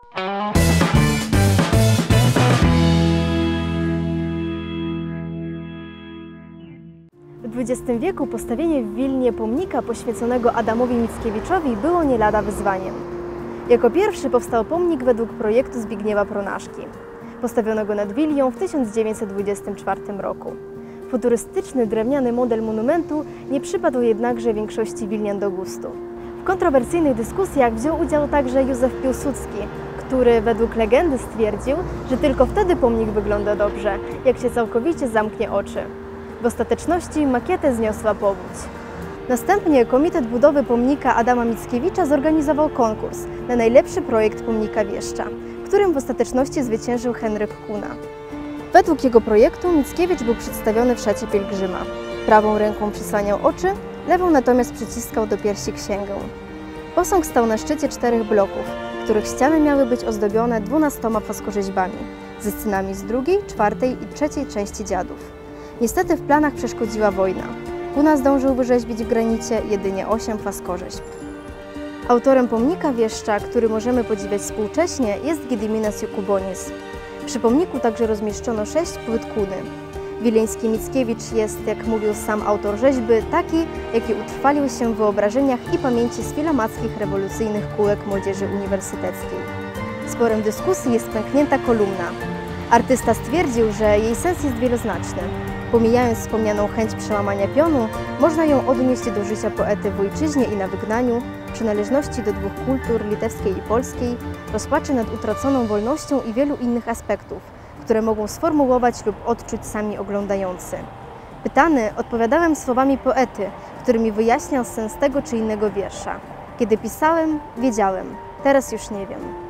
W XX wieku postawienie w Wilnie pomnika poświęconego Adamowi Mickiewiczowi było nie lada wyzwaniem. Jako pierwszy powstał pomnik według projektu Zbigniewa Pronaszki, postawionego nad Wilią w 1924 roku. Futurystyczny drewniany model monumentu nie przypadł jednakże większości Wilnian do gustu. W kontrowersyjnych dyskusjach wziął udział także Józef Piłsudski, który według legendy stwierdził, że tylko wtedy pomnik wygląda dobrze, jak się całkowicie zamknie oczy. W ostateczności makietę zniosła powódź. Następnie Komitet Budowy Pomnika Adama Mickiewicza zorganizował konkurs na najlepszy projekt pomnika wieszcza, w którym w ostateczności zwyciężył Henryk Kuna. Według jego projektu Mickiewicz był przedstawiony w szacie pielgrzyma. Prawą ręką przysłaniał oczy, lewą natomiast przyciskał do piersi księgę. Posąg stał na szczycie 4 bloków, których ściany miały być ozdobione 12 płaskorzeźbami, ze scenami z drugiej, czwartej i trzeciej części Dziadów. Niestety w planach przeszkodziła wojna. Kuna zdążył wyrzeźbić w granicie jedynie 8 płaskorzeźb. Autorem pomnika wieszcza, który możemy podziwiać współcześnie, jest Gediminas Jokubonis. Przy pomniku także rozmieszczono 6 płyt Kuny. Wileński Mickiewicz jest, jak mówił sam autor rzeźby, taki, jaki utrwalił się w wyobrażeniach i pamięci z filomackich rewolucyjnych kółek młodzieży uniwersyteckiej. Sporem dyskusji jest pęknięta kolumna. Artysta stwierdził, że jej sens jest wieloznaczny. Pomijając wspomnianą chęć przełamania pionu, można ją odnieść do życia poety w ojczyźnie i na wygnaniu, przynależności do 2 kultur, litewskiej i polskiej, rozpaczy nad utraconą wolnością i wielu innych aspektów, które mogą sformułować lub odczuć sami oglądający. Pytany, odpowiadałem słowami poety, którymi wyjaśniał sens tego czy innego wiersza. Kiedy pisałem, wiedziałem, teraz już nie wiem.